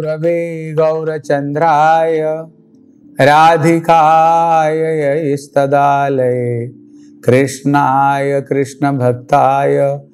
गुरवे गौरचंद्राय राधिकाय स्तदालये कृष्णाय कृष्णभक्ताय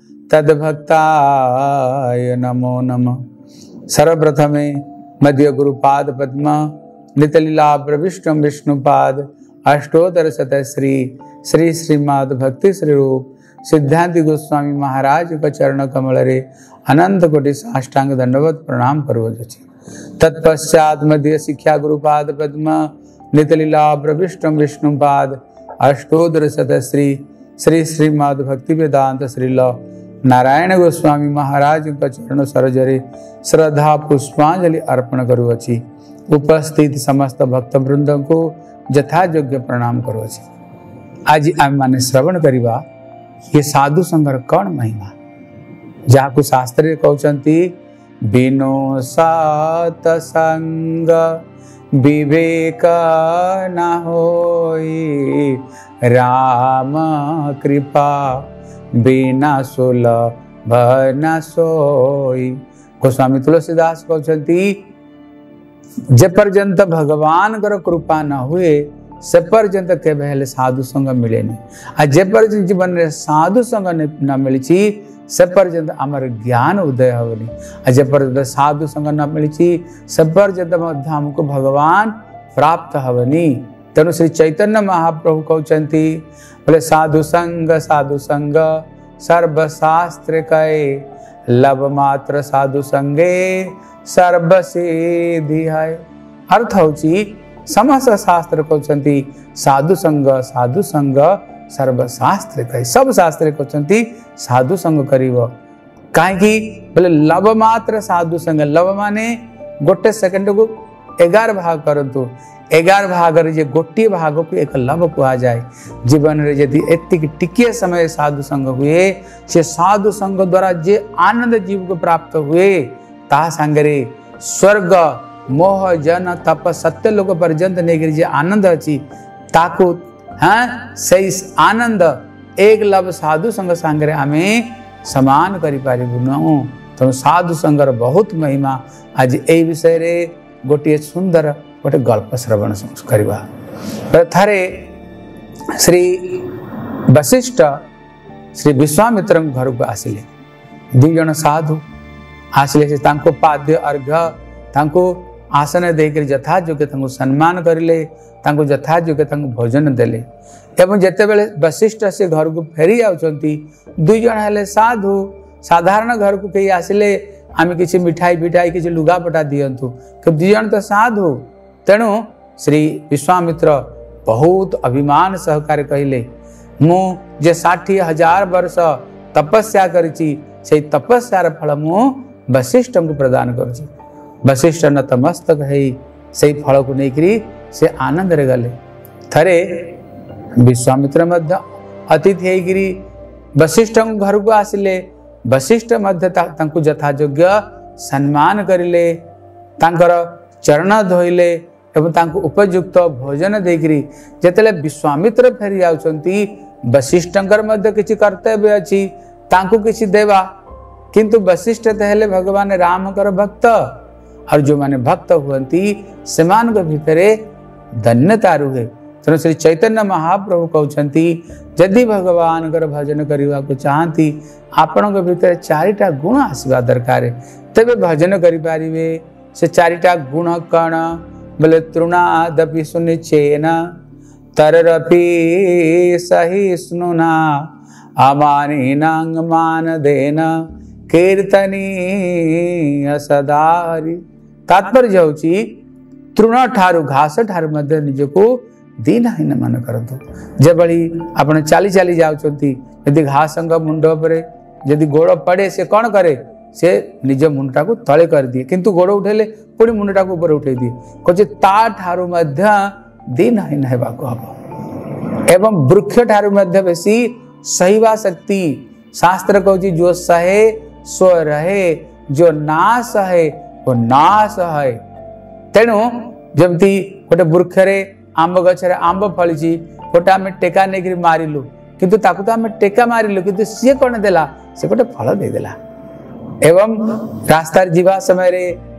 तद्भक्ताय नमो नमः। सर्वप्रथमे मध्य गुरुपाद पद्म नितलीला प्रविष्टम विष्णुपाद अष्टोत्तर शतश्री श्री श्रीमद् भक्ति श्री रूप सिद्धांति गोस्वामी महाराज का चरण कमल रे अनंत कोटि साष्टांग दंडवत प्रणाम करवछि। तत्पश्चात मध्य शिक्षा गुरुपाद पद्म नितलीला प्रविष्टम विष्णुपाद अष्टोत्तर शतश्री श्री श्रीमद् भक्ति वेदांत श्रील नारायण गोस्वामी महाराज का चरण सरोजरे श्रद्धा पुष्पांजलि अर्पण करुछि। उपस्थित समस्त भक्त वृंद को यथायोग्य प्रणाम करुछि। आज आम माने श्रवण करिबा ये साधु संगर कौन महिमा जाकु शास्त्र कहउचंती बिनो सतसंग विवेक न होई राम कृपा बिना सुलभ न सोई। गोस्वामी तुलसीदास कहउचंती जे पर्यंत भगवान कर कृपा न हुए से पर्यंत केबे हेले साधु संग मिले नहीं। आ जे पर्यंत जीवन रे साधु संग न मिली से पर्यंत आमर ज्ञान उदय हवनी। आ जे पर्यंत साधु संग न मिली से पर्यंत हमको भगवान प्राप्त हवनी। तेणु श्री चैतन्य महाप्रभु कहउचंती बोले साधु संग सर्वशास्त्र कहे लव मात्र साधु संगे सर्वसिद्धि है। अर्थ होची समस्त शास्त्र कहउचंती साधु संग सर्वशास्त्र कहे सब शास्त्र कहउचंती साधु संग करिवो काहेकि बोले लव मात्र साधु संग लव माने गोटे सेकंड को 11 भाग करंतु 11 भाग रे जे गोटे भाग को एक लव कहा जाए। जीवन रे यदि एतिक टिके समय साधु संग हुए से साधु संग द्वारा जे आनंद जीव को प्राप्त हुए ता संगरे स्वर्ग मोह जन तप सत्य लोक पर्यंत नेगिरी जे आनंद अछि ताकू से आनंद एक लव साधु संग संगरे आमे समान करि पारिबु न। तो साधु संगर बहुत महिमा आज ए विषय रे गोटे सुंदर गोटे गल्प श्रवण करवा। थारे श्री वशिष्ठ श्री विश्वामित्र घर को आसिले दुई जन साधु आसिले से तांको पाद्य अर्घ्य तांको आसन देकर यथा योग्य तांको सम्मान करिले तांको यथा योग्य तांको भोजन देले। एवं जेते बेले वशिष्ठ से घर को फेरी आउचंती दुई जन हेले साधु साधारण घर को कई आसिले आमे किछि मिठाई बिठाई किछि लुगा पटा दियंतु कि दुई जन तो साधु। तेणु श्री विश्वामित्र बहुत अभिमान सहकार कहले मु जे 60,000 वर्ष तपस्या करिछि से तपस्यार फल मु वशिष्ठ को प्रदान करुछि। वशिष्ठ नतमस्तक है से फल को लेकरी से आनंद रे गले। थरे विश्वामित्र मध्य अतिथि होगी वशिष्ठ घर को आसिले वशिष्ठ मध्य तांको यथा योग्य सम्मान करिले तांकर चरण धोइले एवं तांको उपयुक्त भोजन देकरी जेतेले विश्वामित्र फेरी आउचंती वशिष्ठंकर मध्य किछि कर्तव्य अछि तांको किछि देवा किंतु वशिष्ठ हेले भगवान राम कर भक्त और जो माने भक्त हुअंती सेमान के भितरे धन्यता रुहे। तेणु श्री चैतन्य महाप्रभु कहउचंती यदि भगवान कर भजन करने को चाहती आपण के भितर 4टा गुण आसवा दरकार तबे भजन करि पारिबे। से 4टा गुण कण बोले तृणादपि सुनिचेन तररपि सहिष्णुना अमानिनांग मानदेन कीर्तनीय सदा हरि। तात्पर्य होची तृण ठारू घास ठारू मध्य निजको दीनहीन मन करतु। जेबली आपण चाली चाली जाउचंती यदि घास मुंड परे यदि गोड़ पड़े से कौन करे से निज मुंडा को तले कर दिए किंतु गोड़ उठेले पुणी मुंडा को ऊपर उठे दिए कहे ता ठारू मध्य दीनहीन हेबा को हबो। एवं वृक्ष ठारू मध्य बेसी सहीवा शक्ति शास्त्र कहूँ जो सहे सो रहे जो ना सहे वो नाश है। तेणु जमती गोटे वृक्ष आंब गछरे आंब फली गोटे आम टेका नहीं मारिलु किंतु ताकू तो आम टेका मारिलु किंतु सी कौन देला से गोटे फल देदेला। एवं रास्ता जीवा समय रे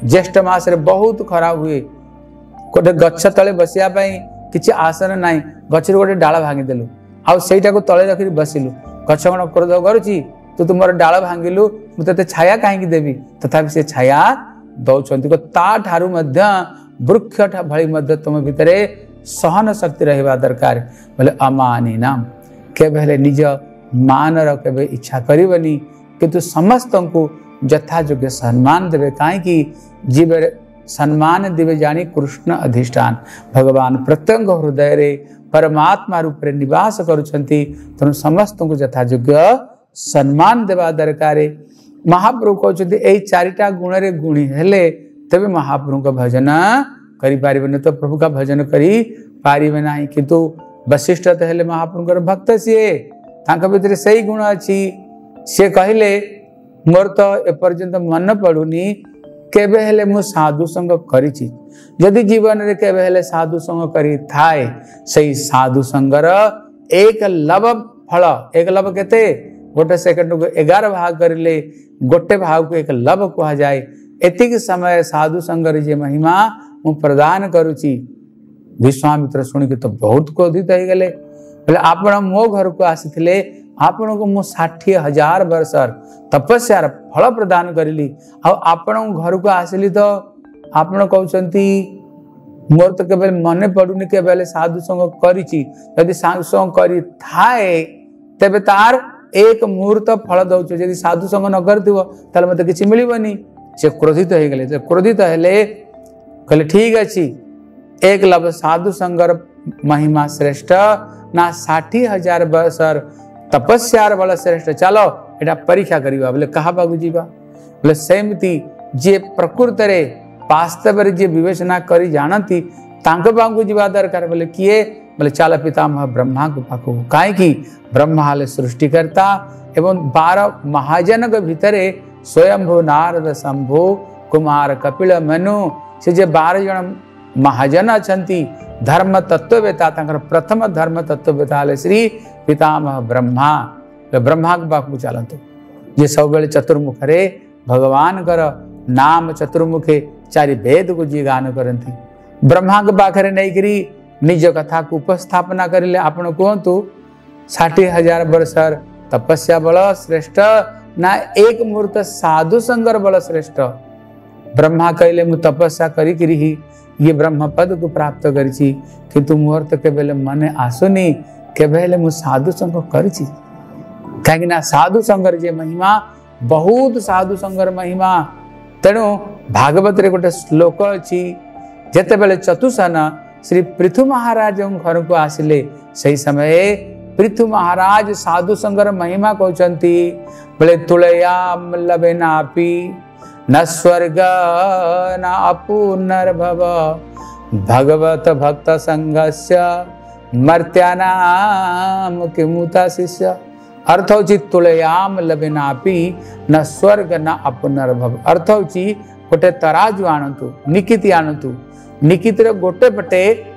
ज्येष्ठ मास रे बहुत खरा हुए गोटे गछ तले बसिया किसी आसन ना गच गोटे डाल भांगी देलु आईटा को तले रखी बसिलु गछ कौन क्रोध करुच्ची तू तुम डाल भांगिलु मुझे छाया कहीं देवी तथापि से छाया दौरान ताठू वृक्ष भली तुम भितर सहन शक्ति रहा दरकार बोले अमानी नाम केवल निज मान के इच्छा करनी किंतु समस्त को यथायोग्य सम्मान देवे कहीं जीव सम्मान देवे जानी कृष्ण अधिष्ठान भगवान प्रत्यंग हृदय रे परमात्मा रूप रे निवास करुछंती तेणु समस्त को यथायोग्य सम्मान देवा दरकार। महाप्रभु कहते यही चारिटा गुण रे गुणी हेले तबे महाप्रभु का भजन करि पारिबे तो प्रभु का भजन करि पारिबे नाही किंतु वशिष्ठ तो हेले महाप्रभु भक्त सीए तांका भितर सही गुण अछि से कहले मोर तो एपर्यंत मन पड़ुनी केबे हेले मु साधु संग करिछि यदि जीवन रे केबे हेले साधु संग करि थाए सही साधु संगर एक लव फल एक लव केते गोटे सेकंड को 11 भाग करले गोटे भाग को एक लव कहा जाए एतिक समय साधु संगर जे महिमा मु प्रदान करुछि। विश्वामित्र सुनिक तो बहुत क्रोधित हो गले बोले आपण मो घर को आसीथिले आपण को मु 60,000 वर्ष तपस्यार फल प्रदान करली आपण घर को आसली तो आपण कहउछंती मोर तो केवल मने पड़ुनी केवल साधु संग करिछि यदि साधु संग करि थाए तबे तार एक मुहूर्त फल दउछ यदि साधु संग न करथिबो ताले मते किछि मिलिबनी। से क्रोधित हो गले क्रोधित हेले कहले ठीक अछि एक लव साधु संगर महिमा श्रेष्ठ ना 60,000 वर्ष तपस्यार बल श्रेष्ठ चलो एटा परीक्षा करिबा बोले कहा बागु जीवा बोले सेमती जे प्रकृत रे वास्तव रे जे विवेचना करी जानती तांक बागु जीवा दरकार बोले किए बोले चल पितामह ब्रह्मा को पाखु काहे की ब्रह्मा हाले सृष्टिकर्ता एवं 12 महाजन के भितरे स्वयंभू नारद शंभु कुमार कपिल मनु से जे 12 जन महाजन अछंती धर्म तत्ववेता तांकर प्रथम धर्म तत्ववेता हाले श्री पितामह ब्रह्मा ब्रह्मा के पाखु चलतु जे सब बेले चतुर्मुख रे भगवान कर नाम चतुर्मुखे चारि वेद को जी गान करती ब्रह्मा के पाखरे नहीं करी निज कथा को उपस्थापना करिले आपण कहतु 60,000 वर्ष तपस्या बल श्रेष्ठ ना एक मुहूर्त साधु संगर बल श्रेष्ठ। ब्रह्मा कहले मु तपस्या करी करी ये ब्रह्म पद को प्राप्त करिछि किंतु मुहूर्त केवल मने आसुनी केवल मु साधु संग करिछि कहीं ना साधु संगर जे महिमा बहुत साधु संगर महिमा तेणु भागवत रे गोटे श्लोक अछि जेते बेले चतुसन श्री पृथु महाराज घर को आसिले सही समय पृथु महाराज साधु संगर महिमा कहउचंती बोले तुलयाम लबे नापी न स्वर्ग न अपुनर्भव भगवत भक्त संगस्य मर्त्यानाम किमुता शिष्य अर्थ होची तुलयाम लबे नापी न स्वर्ग न अपुनर्भव अर्थ होची गोटे तराजू आणतु निकिति आणतु निकितिर गोटे पटे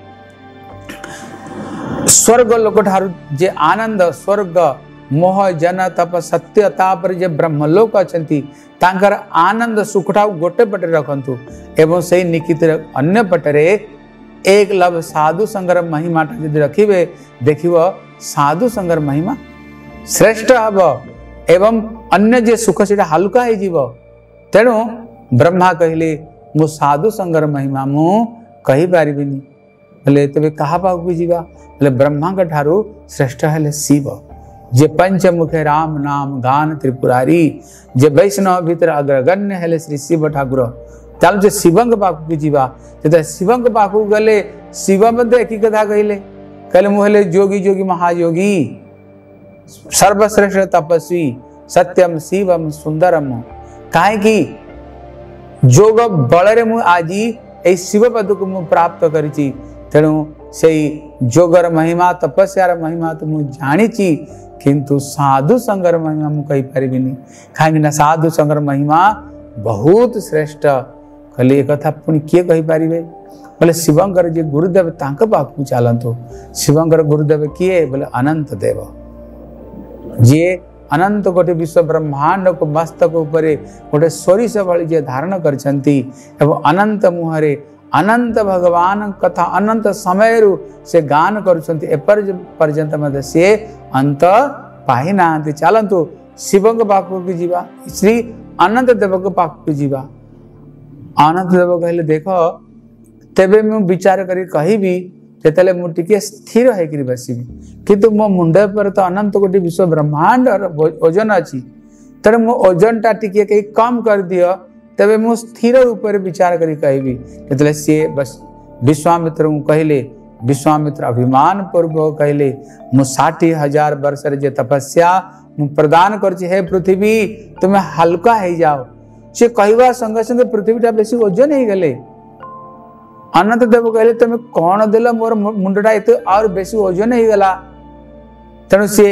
स्वर्ग लोक ठारू जे आनंद स्वर्ग मोह जन तप सत्यता पर जे ब्रह्मलोक अछंती तांकर आनंद सुखटा गोटे पटे रखंतु एवं सही निकितिर अन्य पटरे एक लव साधु संगर महिमा यदि रखिबे देखिबो साधु संगर महिमा श्रेष्ठ हब एवं अन्य जे सुख से हल्का हो जीव तेणु ब्रह्मा कहले मु साधु संगर महिमा मु कही पारिबिनी बोले तबे कहा पाखु जीवा बोले ब्रह्मा के ठारू श्रेष्ठ हेले शिव जे पंचमुखे राम नाम गान त्रिपुरारी जे वैष्णव भीतर अग्रगण्य हेले श्री शिव ठाकुर चल जे शिवंग पाखु जीवा जे शिवंग पाखु गले शिव मध्ये एक कथा कहले कहले मु हेले जोगी जोगी महायोगी सर्वश्रेष्ठ तपस्वी सत्यम शिवम सुंदरम काहे की जोग बल मु आज ए शिव पद को मु प्राप्त करिछि तेणु से जोगर महिमा तपस्यार महिमा तो मु जानिछि किंतु साधु संगर महिमा मु कहि परिबिनी काहे ना साधु संगर महिमा बहुत श्रेष्ठ कहले एक कथा पुनी के कहि परिबे बोले शिवंकर जे गुरुदेव तांक पाखु चलंतु शिवंकर गुरुदेव किए बोले अनंत देव जे अनंत कोटि विश्व ब्रह्मांड को मस्तक ऊपर गोटे सोरिष भली जे धारण करछंती एवं अनंत मुहरे अनंत भगवान कथा अनंत समय से गान करुछंती एपर्यंत मध्य से अंत पाई नांती। चलतु शिव पाखक जीवा श्री अनंत देव पाखक जीवा। अनंत देव कहले देख तेबे मु विचार करी कहबी जेतले मु टिके स्थिर होकर बसबी किंतु मो मुंड पर तो अनंत कोटि विश्व ब्रह्मांड ओजन अच्छी तेरे मो ओजन टा टिके कहीं कम कर दियो तेबे मु स्थिर ऊपर विचार करी कहबी जेतले से बस विश्वामित्र को कहले विश्वामित्र अभिमान पूर्वक कहले मु 60,000 वर्ष जे तपस्या मु प्रदान करछि हे पृथ्वी तुम्हें हल्का हो जाओ। से कहवा संगे संगे पृथ्वीटा बेसी ओजन हो गले। अनंत देव कहले तुम कौन देल मोर मुंडटा एत और बेसी ओजन हो गला। तेणु सी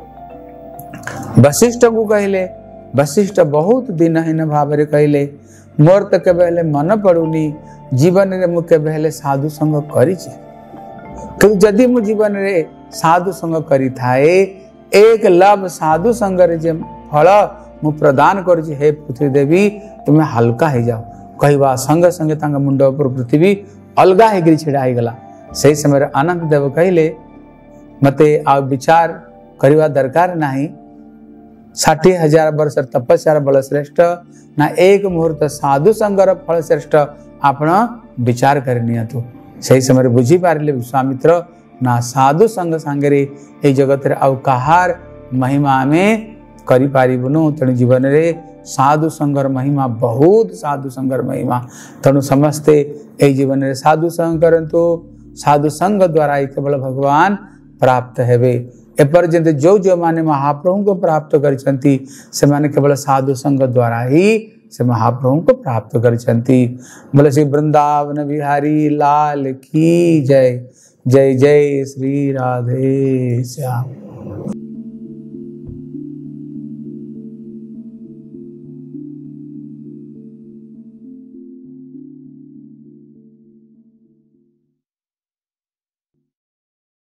वशिष्ठ को कहले वशिष्ठ बहुत दिनहीन भाव में कहले मोर तो केबे मन पड़ुनी जीवन रे मु केबे साधु संग करिछि जदि मु जीवन रे साधु संग करि थाए एक लाभ साधु संग रे जे फल मु प्रदान करछि हे पृथ्वी देवी तुम्हें हल्का हो जाओ। कहवा संगे संगे तांगा मुंड ऊपर पृथ्वी अलगा हो छिड़ा हो गला। से समय अनंत देव कहले मते आ विचार करवा दरकार नहीं 60,000 वर्ष तपस्या बल श्रेष्ठ ना एक मुहूर्त साधु संगर फल श्रेष्ठ आपण विचार करनियतु। से समय बुझी पारे विश्वामित्र ना साधु संग सांगे ए जगत रे आउ कहार महिमा में करि पारिबुनु। तेणु जीवन रे साधु संगर महिमा बहुत साधु संगर महिमा तेणु समस्ते ए जीवन रे साधु संग करंतु। साधु संग द्वारा ही केवल भगवान प्राप्त हेबे। एपर्यंत जो जो माने महाप्रभु को प्राप्त करछंती से माने केवल साधु संग द्वारा ही से महाप्रभु को प्राप्त करछंती। बोले श्री वृंदावन बिहारी लाल की जय। जय जय श्री राधे श्याम।